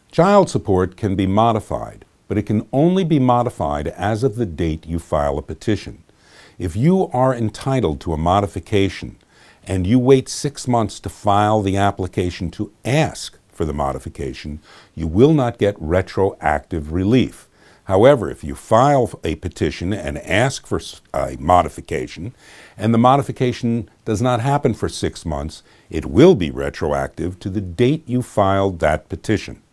Child support can be modified, but it can only be modified as of the date you file a petition. If you are entitled to a modification and you wait 6 months to file the application to ask for the modification, you will not get retroactive relief. However, if you file a petition and ask for a modification, and the modification does not happen for 6 months, it will be retroactive to the date you filed that petition.